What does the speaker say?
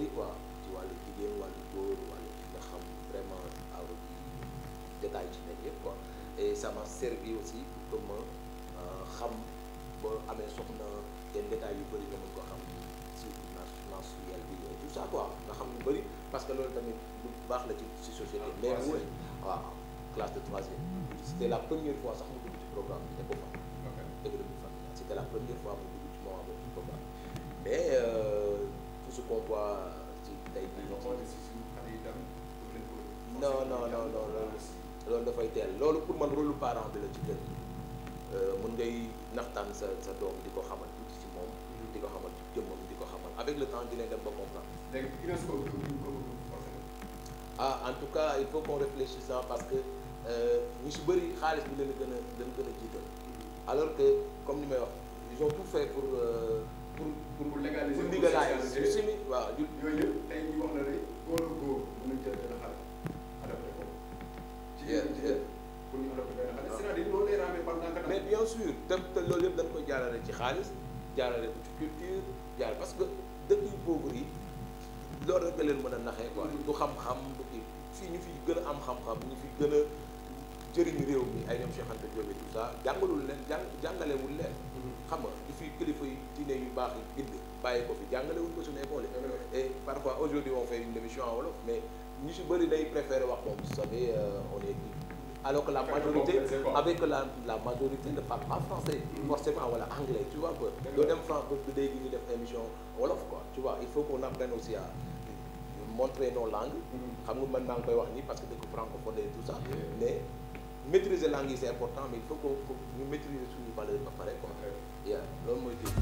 quoi ci wàllu jigéen wàllu góor wàllu ki nga xam vraiment aw di détail ci nekk yëpp quoi et ça m'a servi aussi pour que ma xam boo amee soxna yenn détails yu bëri nga mën ko xam si mensuel bi tout ça quoi nga xam lu bëri parce que loolu tamit lu baax la ci société mais mu waaw classe de troisième c'était la première fois sax mu dugg ci programme bi éco fam économie familiale c'était la première fois mu dugg ci moment boobu ci programme mais tout ce qu'on voit ci tey bi non loolu dafay teel loolu pour man rôle parent bi la ci kër gi mën ngay naxtaan sa doom di ko xamal tuuti ci moom di ko xamal ci jëmmam di ko xamal avec le temps dina dem ba comprendre en tout cas il faut qu'on réfléchisse ça parce que ñu si bëri xaalis bi leen gën a jiital alors que comme ni may wax ils ont tout fait pour légaliser si mi waaw yooyu yëpp tey ñu wax la ne góor ak góor mën nañ jël benn xale adapté ko pour ñu adapté benn xale c'est-à-dire loolu lay ramé pendant que mais bien sûr te loolu yëpp dañ koy jaarale ci xaalis jaarale ko ci culture jaarale parce que dëkk yu pauvre yi loolu rek nga leen mën a naxee quoi du xam-xam du kii fii ñu fi gën a am xam-xam ñu fi gën a jëriñu réew mi ay ñoom Cheikh Anta Diop et tout ça jàngalul leen jàngalewul leen xam nga di fi kilifa yi diine yu baax yi bind bàyyi ko fi jàngalewuñ ko suñu école et parfois aujourd'hui on fait une émission en wolof mais ñu si bëri day préféré wax moom vous savez on est alors que la majorité avec la majorité ne parle pas français forcément wala anglais tu vois que doo dem France ba léegi ñu def émission wolof quoi tu vois il faut qu'on apprenne aussi à montrer nos langues xam nga man maa ngi koy wax nii parce que dëkk francophone et tout ça mais maîtriser langue yi c'est important mais il faut que ñu maîtriser suñu valeur ba pare quoi loolu mooy